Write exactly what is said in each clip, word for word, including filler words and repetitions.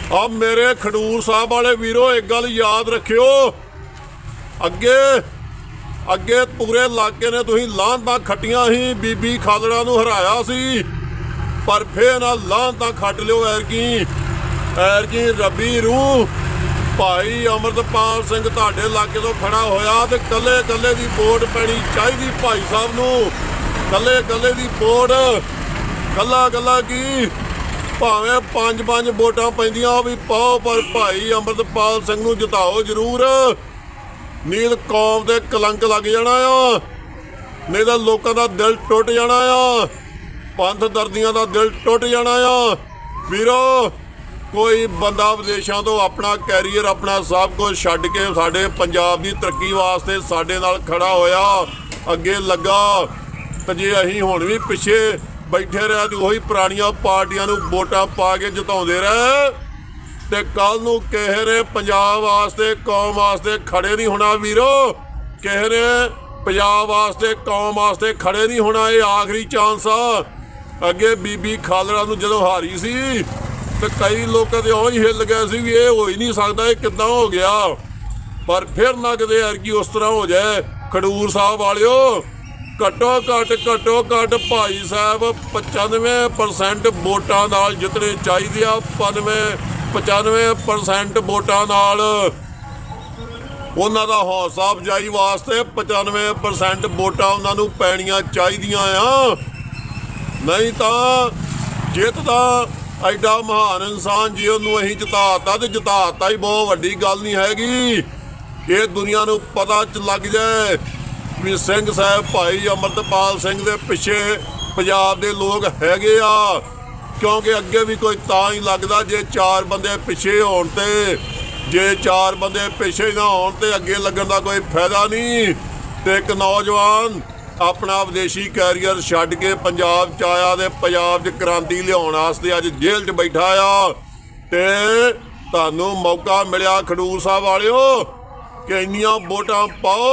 आ मेरे खडूर साहब वाले वीरो एक गल याद रखियो, अगे अगे पूरे इलाके ने तुसीं लाहनतां खट्टियां ही, बीबी खालड़ा नूं हराया सी, पर फिर ना लाहनतां खट लियो। ऐरकी ऐरकी रब्बी रूह भाई अमृतपाल सिंह तुहाडे इलाके तो खड़ा होया ते कल्ले कल्ले दी वोट पैनी चाहिदी भाई साहब नूं। कल्ले कल्ले दी वोट, कल्ला कल्ला की भावें पंज पंज वोटां पैंदियां भी पाओ, पर भाई अमृतपाल सिंह नूं जिताओ जरूर। नील कौम ते कलंक लग जाना आ, नहीं तो लोगों का दिल टुट जाना आ, पंथ दर्दियां का दिल टुट जाना आ। वीरो कोई बंदा विदेशों तो अपना कैरीयर अपना सब कुछ छड्ड के साडे पंजाब की तरक्की वास्ते साडे नाल खड़ा होया, अगे लगा। तो जे असीं हुण भी पिछे बैठे रहे तो उही पुरानियां पार्टियां नूं वोटां पा के जिताउंदे रहे, ते कल नूं किसे ने पंजाब वास्ते कौम वास्ते खड़े नहीं होना वीरो। किसे ने पंजाब वास्ते कौम वास्ते खड़े नहीं होना, ये आखिरी चांस आ। अगे बीबी खालड़ा नूं जदों हारी सी तो कई लोग तो उं ही हिल गए सी भी ये हो ही नहीं सकता, ये किद्दां हो गया। पर फिर ना किते ऐरकी उस तरह हो जाए। खडूर साहब वालिओ घट्टो घट घट्टो घट भाई साहब पचानवे परसेंट वोटां नाल जितने चाहिए आ, पनवे पचानवे परसेंट वोटां नाल उन्हां दा हौसला अफजाई वास्ते पचानवे परसेंट वोटां उन्हां नूं पैणियां चाहिदियां आ। नहीं तो जित दा एडा महान इंसान जी उन्होंने असीं जिताता तो जिताता ही बहुत वड्डी गल नहीं हैगी। ये दुनिया नूं पता लग जाए भी सिंह साहब भाई अमृतपाल सिंह दे पिछे पंजाब दे लोग हैगे आ, क्योंकि अगे भी कोई तां ही लगदा जे चार बंदे पिछे होण ते, जे चार बंदे पिछे ना होण ते अगे लगन दा कोई फायदा नहीं। ते एक नौजवान अपना विदेशी कैरियर छड्ड के पंजाब च आया ते पंजाब च क्रांति लियाउण वास्ते अज जेल च बैठा आ। ते तुहानूं मौका मिलिया खडूर साहब वालिओ कि इन्नियां वोटां पाओ,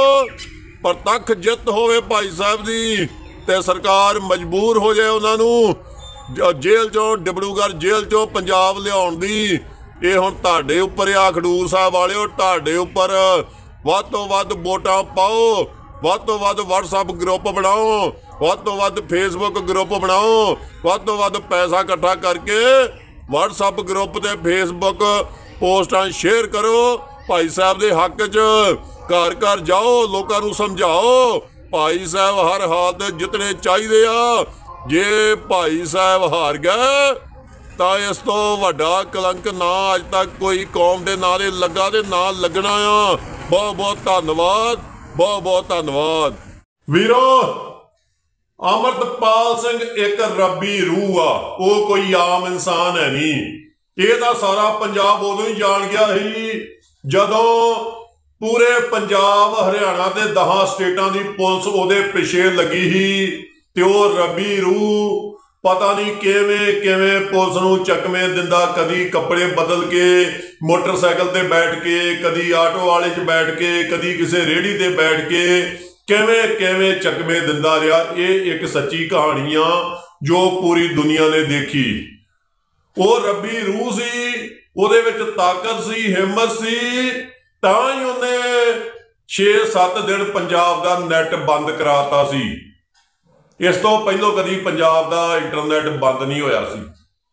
प्रतख जित होवे भाई साहब दी, ते सरकार मजबूर हो जाए उन्हां नूं जेल चों डिब्रूगढ़ जेल चों पंजाब लियाउण दी। ये हुण तुहाडे उपर आ खडूर साहब वालिओ, तुहाडे उपर वध तों वध वोटां पाओ, वध तो वध व्हाट्सअप ग्रुप बनाओ, वध तो वध फेसबुक ग्रुप बनाओ, वध तो वध पैसा इकट्ठा करके व्हाट्सअप ग्रुप ते फेसबुक पोस्टां शेयर करो। भाई साहब दे हक च घर घर जाओ, लोगों नूं समझाओ भाई साहब हर हाल ते जितने चाहिए आ। जे भाई साहब हार गए तो इस तो वड्डा कलंक ना अज तक कोई कौम दे नाल लगा ते ना लगना आ। बहुत बहुत धन्नवाद, बहुत बहुत धन्नवाद वीरो। अमृतपाल सिंह एक रब्बी रूह आ, वो कोई आम इंसान है नहीं। ये तो सारा पंजाब उदों ही जान गया ही जदों पूरे पंजाब हरियाणा के दहां स्टेटां की पुलिस उहदे पिछे लगी ही, ते वो रब्बी रूह पता नहीं किवें किवें पुलिस नूं चकमे दिंदा, कदी कपड़े बदल के मोटरसाइकिल ते बैठ के, कदी आटो वाले च बैठ के, कदी किसी रेहड़ी ते बैठ के किवें किवें चकमे दिंदा रहा। ये एक सच्ची कहानी आ जो पूरी दुनिया ने देखी। वो रब्बी रूह सी, उहदे विच ताकत सी, हिम्मत सी, तां ही उहने छे सत्त दिन पंजाब दा नैट बंद कराता सी। इस तो पहलों कदी पंजाब दा इंटरनेट बंद नहीं होया सी।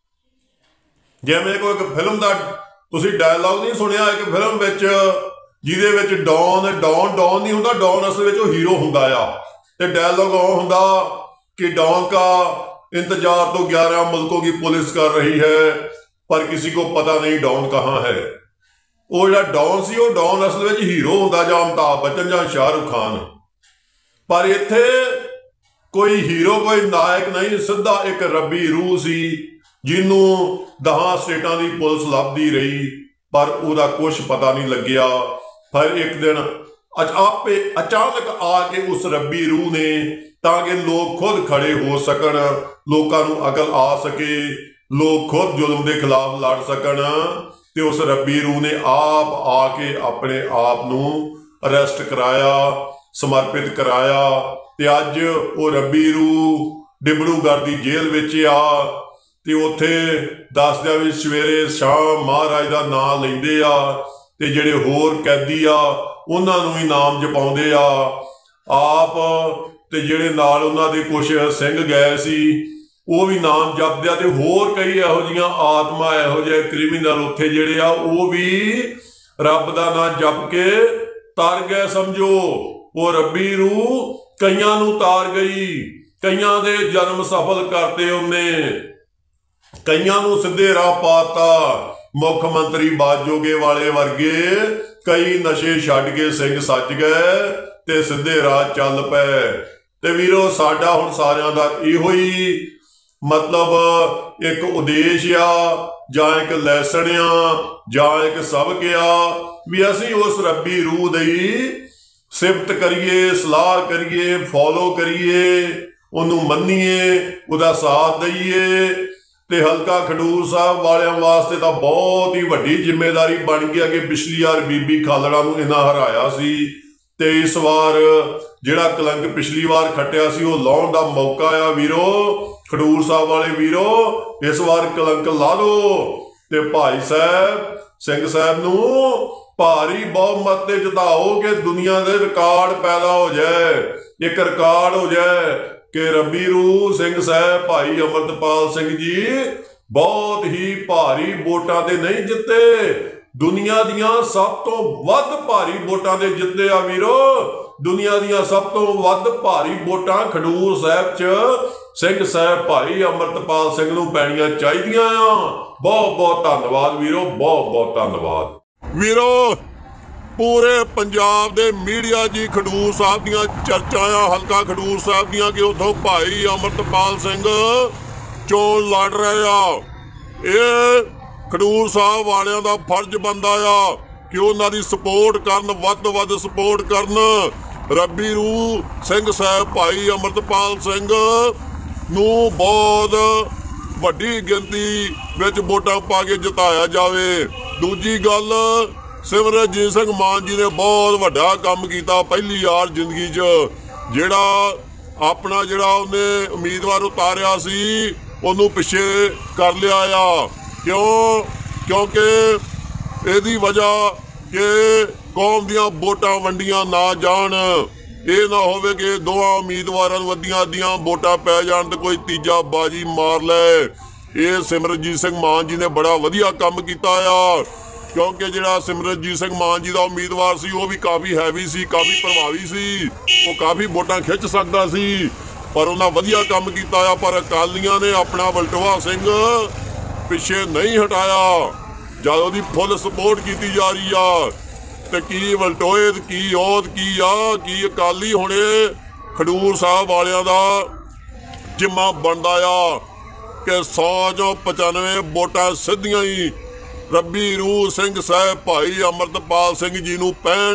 जिवें कोई एक फिल्म दा तुसीं डायलॉग नहीं सुनिया, एक फिल्म विच जिहदे विच डॉन डॉन डॉन नहीं हुंदा, डॉन असल विच ओह हीरो हुंदा आ, ते डायलॉग ओह हुंदा कि डॉन का इंतजार तो ग्यारह मुल्कों की पुलिस कर रही है पर किसी को पता नहीं डॉन कहाँ है। वो जिहड़ा डॉन सी, वो डॉन असल विच हीरो हुंदा, जां अमिताभ बच्चन जां शाहरुख खान। पर इत्थे कोई हीरो कोई नायक नहीं, सीधा एक रब्बी रूह सी जिन्हों दहां स्टेटां की पुलिस लभदी रही पर उहदा कुछ पता नहीं लग्या। फिर एक दिन आपे अचानक आके उस रब्बी रूह ने, ताकि लोग खुद खड़े हो सकन, लोगों को अकल आ सके, लोग खुद जुल्म के खिलाफ लड़ सकन, ते उस रब्बी रूह ने आप आके अपने आप नूं अरेस्ट कराया, समर्पित कराया। ते अज वो रब्बी रूह डिब्रूगढ़ की जेल विच आ, ਤੇ ਉੱਥੇ ਦੱਸਦੇ ਆ ਵੀ ਸਵੇਰੇ ਸ਼ਾਮ ਮਹਾਰਾਜ ਦਾ ਨਾਮ ਲੈਂਦੇ ਆ ਤੇ ਜਿਹੜੇ ਹੋਰ ਕੈਦੀ ਆ ਉਹਨਾਂ ਨੂੰ ਵੀ ਨਾਮ ਜਪਾਉਂਦੇ ਆ ਆਪ ਤੇ ਜਿਹੜੇ ਨਾਲ ਉਹਨਾਂ ਦੇ ਕੁਛ ਸਿੰਘ ਗਏ ਸੀ ਉਹ ਵੀ ਨਾਮ ਜਪਦੇ ਆ ਤੇ ਹੋਰ ਕਈ ਇਹੋ ਜਿਹੀਆਂ ਆਤਮਾ ਇਹੋ ਜਿਹੇ ਕ੍ਰਿਮੀਨਲ ਉੱਥੇ ਜਿਹੜੇ ਆ ਉਹ ਵੀ ਰੱਬ ਦਾ ਨਾਮ ਜਪ ਕੇ ਤਰ ਗਏ। ਸਮਝੋ ਉਹ ਰੱਬੀ ਰੂਹ ਕਈਆਂ ਨੂੰ ਤਾਰ ਗਈ, ਕਈਆਂ ਦੇ ਜਨਮ ਸਫਲ ਕਰਤੇ ਉਹਨੇ, ਕਈਆਂ ਨੂੰ ਸਿੱਧੇ ਰਾਹ ਪਾਤਾ। ਮੁੱਖ ਮੰਤਰੀ ਬਾਜੋਗੇ ਵਾਲੇ ਵਰਗੇ ਕਈ ਨਸ਼ੇ ਛੱਡ ਕੇ ਸਿੰਘ ਸੱਜ ਗਏ ਤੇ ਸਿੱਧੇ ਰਾਹ ਚੱਲ ਪਏ। ਤੇ ਵੀਰੋ ਸਾਡਾ ਹੁਣ ਸਾਰਿਆਂ ਦਾ ਇਹੋ ਹੀ ਮਤਲਬ ਇੱਕ ਉਦੇਸ਼ ਆ ਜਾਂ ਇੱਕ ਲੈਸਨ ਆ ਜਾਂ ਇੱਕ ਸਬਕ ਆ ਵੀ ਅਸੀਂ ਉਸ ਰੱਬੀ ਰੂਹ ਦੀ ਸਿਫਤ ਕਰੀਏ, ਸਲਾਹ ਕਰੀਏ, ਫੋਲੋ ਕਰੀਏ, ਉਹਨੂੰ ਮੰਨੀਏ, ਉਹਦਾ ਸਾਥ ਦਈਏ। ਤੇ ਹਲਕਾ ਖਡੂਰ ਸਾਹਿਬ ਵਾਲਿਆਂ ਵਾਸਤੇ ਤਾਂ ਬਹੁਤ ਹੀ ਵੱਡੀ ਜ਼ਿੰਮੇਵਾਰੀ ਬਣ ਗਈ ਕਿ ਪਿਛਲੀ ਵਾਰ ਬੀਬੀ ਖਾਲੜਾ ਨੂੰ ਇਹਨਾਂ ਹਰਾਇਆ ਸੀ ਤੇ ਇਸ ਵਾਰ ਜਿਹੜਾ ਕਲੰਕ ਪਿਛਲੀ ਵਾਰ ਖੱਟਿਆ ਸੀ ਉਹ ਲਾਉਣ ਦਾ ਮੌਕਾ ਆ ਵੀਰੋ। ਖਡੂਰ ਸਾਹਿਬ ਵਾਲੇ ਵੀਰੋ ਇਸ ਵਾਰ ਕਲੰਕ ਲਾ ਲਓ ਤੇ ਭਾਈ ਸਾਹਿਬ ਸਿੰਘ ਸਾਹਿਬ ਨੂੰ ਭਾਰੀ ਬਹੁਮਤ ਤੇ ਜਿਤਾਓ ਕਿ ਦੁਨੀਆ ਦੇ ਰਿਕਾਰਡ ਪੈਦਾ ਹੋ ਜਾਏ, ਇੱਕ ਰਿਕਾਰਡ ਹੋ ਜਾਏ ਕਿ ਰੱਬੀ ਰੂਹ ਸਿੰਘ ਸਾਹਿਬ ਭਾਈ ਅਮਰਤਪਾਲ ਸਿੰਘ ਜੀ ਬਹੁਤ ਹੀ ਭਾਰੀ ਵੋਟਾਂ ਤੇ ਨਹੀਂ ਜਿੱਤੇ, ਦੁਨੀਆ ਦੀਆਂ ਸਭ ਤੋਂ ਵੱਧ ਭਾਰੀ ਵੋਟਾਂ ਤੇ ਜਿੱਤੇ ਆ ਵੀਰੋ। ਦੁਨੀਆ ਦੀਆਂ ਸਭ ਤੋਂ ਵੱਧ ਭਾਰੀ ਵੋਟਾਂ ਖਡੂਰ ਸਾਹਿਬ 'ਚ ਸਿੰਘ ਸਾਹਿਬ ਭਾਈ ਅਮਰਤਪਾਲ ਸਿੰਘ ਨੂੰ ਪੈਣੀਆਂ ਚਾਹੀਦੀਆਂ ਆ। ਬਹੁਤ ਬਹੁਤ ਧੰਨਵਾਦ ਵੀਰੋ, ਬਹੁਤ ਬਹੁਤ ਧੰਨਵਾਦ ਵੀਰੋ। ਪੂਰੇ ਪੰਜਾਬ ਦੇ ਮੀਡੀਆ ਜੀ ਖਡੂਰ ਸਾਹਿਬ ਦੀਆਂ ਚਰਚਾਂ ਆ, ਹਲਕਾ ਖਡੂਰ ਸਾਹਿਬ ਦੀਆਂ ਕਿ ਉੱਥੋਂ ਭਾਈ ਅਮਰਤਪਾਲ ਸਿੰਘ ਚੋਣ ਲੜ ਰਹੇ ਆ। ਇਹ ਖਡੂਰ ਸਾਹਿਬ ਵਾਲਿਆਂ ਦਾ ਫਰਜ਼ ਬਣਦਾ ਆ ਕਿ ਉਹਨਾਂ ਦੀ ਸਪੋਰਟ ਕਰਨ, ਵੱਧ ਤੋਂ ਵੱਧ ਸਪੋਰਟ ਕਰਨ। ਰੱਬੀ ਰੂਹ ਸਿੰਘ ਸਾਹਿਬ ਭਾਈ ਅਮਰਤਪਾਲ ਸਿੰਘ ਨੂੰ ਬਹੁਤ ਵੱਡੀ ਗਿਣਤੀ ਵਿੱਚ ਵੋਟਾਂ ਪਾ ਕੇ ਜਿਤਾਇਆ ਜਾਵੇ। ਦੂਜੀ ਗੱਲ, ਸਿਮਰਨਜੀਤ ਸਿੰਘ ਮਾਨ ਜੀ ਨੇ ਬਹੁਤ ਵੱਡਾ ਕੰਮ ਕੀਤਾ ਪਹਿਲੀ ਵਾਰ ਜ਼ਿੰਦਗੀ 'ਚ, ਜਿਹੜਾ ਆਪਣਾ ਜਿਹੜਾ ਉਹਨੇ ਉਮੀਦਵਾਰ ਉਤਾਰਿਆ ਸੀ ਉਹਨੂੰ ਪਿੱਛੇ ਕਰ ਲਿਆ ਆ। ਕਿਉਂ? ਕਿਉਂਕਿ ਇਹਦੀ ਵਜ੍ਹਾ ਕਿ ਕੌਮ ਦੀਆਂ ਵੋਟਾਂ ਵੰਡੀਆਂ ਨਾ ਜਾਣ। ਇਹ ਨਾ ਹੋਵੇ ਕਿ ਦੋਵਾਂ ਉਮੀਦਵਾਰਾਂ ਨੂੰ ਅੱਧੀਆਂ ਅੱਧੀਆਂ ਵੋਟਾਂ ਪੈ ਜਾਣ ਤੇ ਕੋਈ ਤੀਜਾ ਬਾਜੀ ਮਾਰ ਲੈ। ਇਹ ਸਿਮਰਨਜੀਤ ਸਿੰਘ ਮਾਨ ਜੀ ਨੇ ਬੜਾ ਵਧੀਆ ਕੰਮ ਕੀਤਾ ਆ, ਕਿਉਂਕਿ ਜਿਹੜਾ ਸਿਮਰਨਜੀਤ ਸਿੰਘ ਮਾਨ ਜੀ ਦਾ ਉਮੀਦਵਾਰ ਸੀ ਉਹ ਵੀ ਕਾਫੀ ਹੈਵੀ ਸੀ, ਕਾਫੀ ਪ੍ਰਭਾਵੀ ਸੀ, ਉਹ ਕਾਫੀ ਵੋਟਾਂ ਖਿੱਚ ਸਕਦਾ ਸੀ, ਪਰ ਉਹਨਾਂ ਵਧੀਆ ਕੰਮ ਕੀਤਾ ਆ। ਪਰ ਅਕਾਲੀਆਂ ਨੇ ਆਪਣਾ ਵਲਟੋਹਾ ਸਿੰਘ ਪਿੱਛੇ ਨਹੀਂ ਹਟਾਇਆ, ਜਦ ਉਹਦੀ ਫੁੱਲ ਸਪੋਰਟ ਕੀਤੀ ਜਾ ਰਹੀ ਆ। ਤੇ ਕੀ ਵਲਟੋਏ, ਕੀ ਔਦ, ਕੀ ਆ ਕੀ ਅਕਾਲੀ ਹੁਣੇ ਖਡੂਰ ਸਾਹਿਬ ਵਾਲਿਆਂ ਦਾ ਜਿੰਮਾ ਬਣਦਾ ਆ ਕਿ ਸੌ ਚੋਂ ਪਚਾਨਵੇਂ ਵੋਟਾਂ ਸਿੱਧੀਆਂ ਹੀ ਰੱਬੀ ਰੂਹ ਸਿੰਘ ਸਾਹਿਬ ਭਾਈ ਅਮਰਤਪਾਲ ਸਿੰਘ ਜੀ ਨੂੰ ਪੈਣ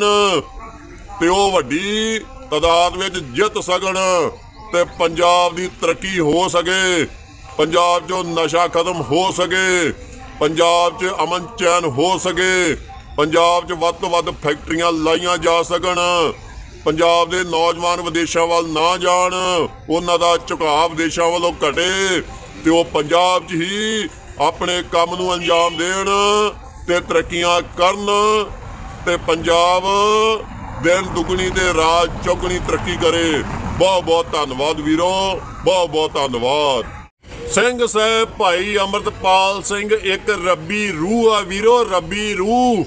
ਤੇ ਉਹ ਵੱਡੀ ਤਾਦਾਦ ਵਿੱਚ ਜਿੱਤ ਸਕਣ ਤੇ ਪੰਜਾਬ ਦੀ ਤਰੱਕੀ ਹੋ ਸਕੇ, ਪੰਜਾਬ 'ਚੋਂ ਨਸ਼ਾ ਖਤਮ ਹੋ ਸਕੇ, ਪੰਜਾਬ 'ਚ ਅਮਨ ਚੈਨ ਹੋ ਸਕੇ, ਪੰਜਾਬ 'ਚ ਵੱਧ ਤੋਂ ਵੱਧ ਫੈਕਟਰੀਆਂ ਲਾਈਆਂ ਜਾ ਸਕਣ, ਪੰਜਾਬ ਦੇ ਨੌਜਵਾਨ ਵਿਦੇਸ਼ਾਂ ਵੱਲ ਨਾ ਜਾਣ, ਉਹਨਾਂ ਦਾ ਝੁਕਾਅ ਵਿਦੇਸ਼ਾਂ ਵੱਲੋਂ ਘਟੇ ਤੇ ਉਹ ਪੰਜਾਬ 'ਚ ਹੀ ਆਪਣੇ ਕੰਮ ਨੂੰ ਅੰਜਾਮ ਦੇਣ ਤੇ ਤਰੱਕੀਆਂ ਕਰਨ ਤੇ ਪੰਜਾਬ ਦਿਨ ਦੁਗਣੀ ਤੇ ਰਾਤ ਚੌਗਣੀ ਤਰੱਕੀ ਕਰੇ। ਬਹੁਤ ਬਹੁਤ ਧੰਨਵਾਦ ਵੀਰੋ, ਬਹੁਤ ਬਹੁਤ ਧੰਨਵਾਦ। ਸਿੰਘ ਸਾਹਿਬ ਭਾਈ ਅਮਰਤਪਾਲ ਸਿੰਘ ਇੱਕ ਰੱਬੀ ਰੂਹ ਆ ਵੀਰੋ, ਰੱਬੀ ਰੂਹ।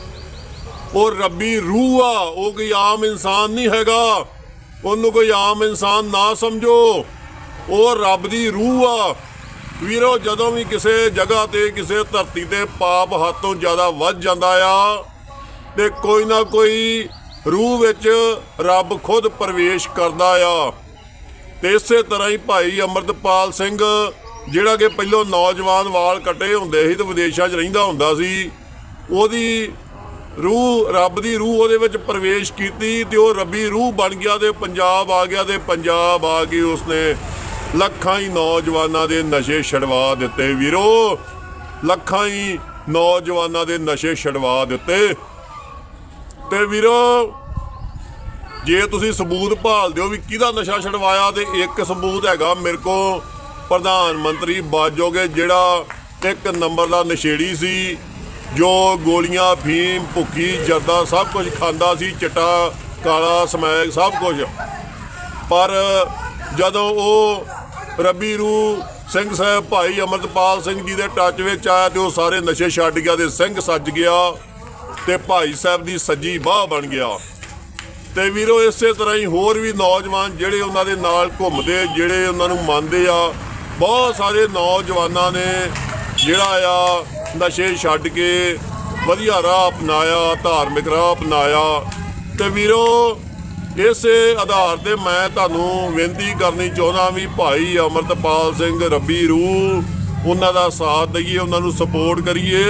ਉਹ ਰੱਬੀ ਰੂਹ ਆ, ਉਹ ਕੋਈ ਆਮ ਇਨਸਾਨ ਨਹੀਂ ਹੈਗਾ, ਉਹਨੂੰ ਕੋਈ ਆਮ ਇਨਸਾਨ ਨਾ ਸਮਝੋ, ਉਹ ਰੱਬ ਦੀ ਰੂਹ ਆ ਵੀਰੋ। ਜਦੋਂ ਵੀ ਕਿਸੇ ਜਗ੍ਹਾ ਤੇ ਕਿਸੇ ਧਰਤੀ ਤੇ ਪਾਪ ਹੱਦ ਤੋਂ ਜ਼ਿਆਦਾ ਵੱਧ ਜਾਂਦਾ ਆ ਤੇ ਕੋਈ ਨਾ ਕੋਈ ਰੂਹ ਵਿੱਚ ਰੱਬ ਖੁਦ ਪ੍ਰਵੇਸ਼ ਕਰਦਾ ਆ। ਤੇ ਇਸੇ ਤਰ੍ਹਾਂ ਹੀ ਭਾਈ ਅਮਰਤਪਾਲ ਸਿੰਘ ਜਿਹੜਾ ਕਿ ਪਹਿਲੋਂ ਨੌਜਵਾਨ ਵਾਲ ਕੱਟੇ ਹੁੰਦੇ ਸੀ ਤੇ ਵਿਦੇਸ਼ਾਂ 'ਚ ਰਹਿੰਦਾ ਹੁੰਦਾ ਸੀ, ਉਹਦੀ ਰੂਹ, ਰੱਬ ਦੀ ਰੂਹ ਉਹਦੇ ਵਿੱਚ ਪ੍ਰਵੇਸ਼ ਕੀਤੀ ਤੇ ਉਹ ਰੱਬੀ ਰੂਹ ਬਣ ਗਿਆ ਤੇ ਪੰਜਾਬ ਆ ਗਿਆ ਤੇ ਪੰਜਾਬ ਆ ਕੇ ਉਸਨੇ ਲੱਖਾਂ ਹੀ ਨੌਜਵਾਨਾਂ ਦੇ ਨਸ਼ੇ ਛਡਵਾ ਦਿੱਤੇ ਵੀਰੋ, ਲੱਖਾਂ ਹੀ ਨੌਜਵਾਨਾਂ ਦੇ ਨਸ਼ੇ ਛਡਵਾ ਦਿੱਤੇ। ਤੇ ਵੀਰੋ ਜੇ ਤੁਸੀਂ ਸਬੂਤ ਭਾਲਦੇ ਹੋ ਵੀ ਕਿਹਦਾ ਨਸ਼ਾ ਛਡਵਾਇਆ ਤੇ ਇੱਕ ਸਬੂਤ ਹੈਗਾ ਮੇਰੇ ਕੋਲ ਪ੍ਰਧਾਨ ਮੰਤਰੀ ਬਾਜੋਗੇ ਜਿਹੜਾ ਇੱਕ ਨੰਬਰ ਦਾ ਨਸ਼ੇੜੀ ਸੀ, ਜੋ ਗੋਲੀਆਂ, ਫੀਮ, ਭੁੱਕੀ, ਜਰਦਾ ਸਭ ਕੁਝ ਖਾਂਦਾ ਸੀ, ਚਿੱਟਾ ਕਾਲਾ ਸਮੈਕ ਸਭ ਕੁਝ। ਪਰ ਜਦੋਂ ਉਹ ਰੱਬੀ ਰੂਹ ਸਿੰਘ ਸਾਹਿਬ ਭਾਈ ਅਮਰਤਪਾਲ ਸਿੰਘ ਜੀ ਦੇ ਟੱਚ ਵਿੱਚ ਆਇਆ ਤੇ ਉਹ ਸਾਰੇ ਨਸ਼ੇ ਛੱਡ ਗਿਆ ਤੇ ਸਿੰਘ ਸੱਜ ਗਿਆ ਤੇ ਭਾਈ ਸਾਹਿਬ ਦੀ ਸੱਜੀ ਬਾਹ ਬਣ ਗਿਆ। ਤੇ ਵੀਰੋ ਇਸੇ ਤਰ੍ਹਾਂ ਹੀ ਹੋਰ ਵੀ ਨੌਜਵਾਨ ਜਿਹੜੇ ਉਹਨਾਂ ਦੇ ਨਾਲ ਘੁੰਮਦੇ, ਜਿਹੜੇ ਉਹਨਾਂ ਨੂੰ ਮੰਨਦੇ ਆ, ਬਹੁਤ ਸਾਰੇ ਨੌਜਵਾਨਾਂ ਨੇ ਜਿਹੜਾ ਆ ਨਸ਼ੇ ਛੱਡ ਕੇ ਵਧੀਆ ਰਾਹ ਅਪਣਾਇਆ, ਧਾਰਮਿਕ ਰਾਹ ਅਪਣਾਇਆ। ਤੇ ਵੀਰੋ ਇਸੇ ਆਧਾਰ ਤੇ ਮੈਂ ਤੁਹਾਨੂੰ ਬੇਨਤੀ ਕਰਨੀ ਚਾਹੁੰਦਾ ਵੀ ਭਾਈ ਅਮਰਤਪਾਲ ਸਿੰਘ ਰੱਬੀ ਰੂਹ ਉਹਨਾਂ ਦਾ ਸਾਥ ਦਈਏ, ਉਹਨਾਂ ਨੂੰ ਸਪੋਰਟ ਕਰੀਏ।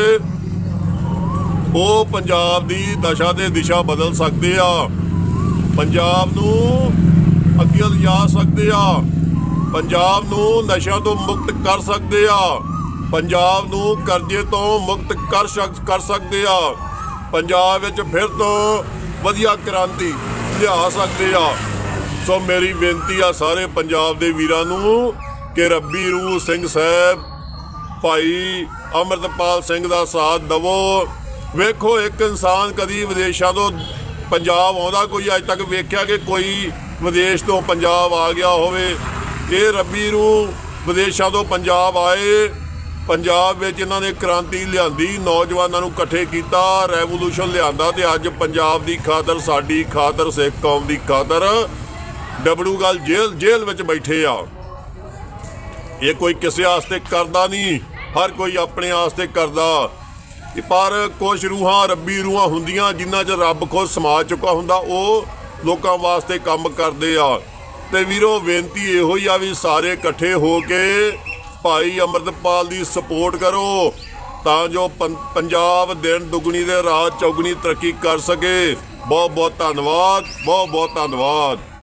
ਉਹ ਪੰਜਾਬ ਦੀ ਦਸ਼ਾ ਤੇ ਦਿਸ਼ਾ ਬਦਲ ਸਕਦੇ ਆ, ਪੰਜਾਬ ਨੂੰ ਅੱਗੇ ਲਿਜਾ ਸਕਦੇ ਆ, ਪੰਜਾਬ ਨੂੰ ਨਸ਼ਿਆਂ ਤੋਂ ਮੁਕਤ ਕਰ ਸਕਦੇ ਆ, ਪੰਜਾਬ ਨੂੰ ਕਰਜ਼ੇ ਤੋਂ ਮੁਕਤ ਕਰ ਕਰ ਸਕਦੇ ਆ, ਪੰਜਾਬ ਵਿੱਚ ਫਿਰ ਤੋਂ ਵਧੀਆ ਕ੍ਰਾਂਤੀ ਲਿਆ ਸਕਦੇ ਆ। ਸੋ ਮੇਰੀ ਬੇਨਤੀ ਆ ਸਾਰੇ ਪੰਜਾਬ ਦੇ ਵੀਰਾਂ ਨੂੰ ਕਿ ਰੱਬੀ ਰੂਹ ਸਿੰਘ ਸਾਹਿਬ ਭਾਈ ਅਮਰਤਪਾਲ ਸਿੰਘ ਦਾ ਸਾਥ ਦੇਵੋ। ਵੇਖੋ ਇੱਕ ਇਨਸਾਨ ਕਦੀ ਵਿਦੇਸ਼ਾਂ ਤੋਂ ਪੰਜਾਬ ਆਉਂਦਾ, ਕੋਈ ਅੱਜ ਤੱਕ ਵੇਖਿਆ ਕਿ ਕੋਈ ਵਿਦੇਸ਼ ਤੋਂ ਪੰਜਾਬ ਆ ਗਿਆ ਹੋਵੇ? ਇਹ ਰੱਬੀ ਰੂਹ ਵਿਦੇਸ਼ਾਂ ਤੋਂ ਪੰਜਾਬ ਆਏ, ਪੰਜਾਬ ਵਿੱਚ ਇਹਨਾਂ ਨੇ ਕ੍ਰਾਂਤੀ ਲਿਆਂਦੀ, ਨੌਜਵਾਨਾਂ ਨੂੰ ਇਕੱਠੇ ਕੀਤਾ, ਰੈਵੋਲੂਸ਼ਨ ਲਿਆਂਦਾ ਤੇ ਅੱਜ ਪੰਜਾਬ ਦੀ ਖਾਤਰ, ਸਾਡੀ ਖਾਤਰ, ਸਿੱਖ ਕੌਮ ਦੀ ਖਾਤਰ ਡਬਲੂਗਲ ਜੇਲ੍ਹ ਜੇਲ੍ਹ ਵਿੱਚ ਬੈਠੇ ਆ। ਇਹ ਕੋਈ ਕਿਸੇ ਵਾਸਤੇ ਕਰਦਾ ਨਹੀਂ, ਹਰ ਕੋਈ ਆਪਣੇ ਵਾਸਤੇ ਕਰਦਾ। ਪਰ ਕੁਛ ਰੂਹਾਂ ਰੱਬੀ ਰੂਹਾਂ ਹੁੰਦੀਆਂ ਜਿਨ੍ਹਾਂ 'ਚ ਰੱਬ ਖੁਦ ਸਮਾ ਚੁੱਕਾ ਹੁੰਦਾ, ਉਹ ਲੋਕਾਂ ਵਾਸਤੇ ਕੰਮ ਕਰਦੇ ਆ। ਤੇ ਵੀਰੋ ਬੇਨਤੀ ਇਹੋ ਹੀ ਆ ਵੀ ਸਾਰੇ ਇਕੱਠੇ ਹੋ ਕੇ ਭਾਈ ਅਮਰਤਪਾਲ ਦੀ ਸਪੋਰਟ ਕਰੋ ਤਾਂ ਜੋ ਪੰਜਾਬ ਦਿਨ ਦੁਗਣੀ ਦੇ ਰਾਤ ਚੌਗਣੀ ਤਰੱਕੀ ਕਰ ਸਕੇ। ਬਹੁਤ ਬਹੁਤ ਧੰਨਵਾਦ, ਬਹੁਤ ਬਹੁਤ ਧੰਨਵਾਦ।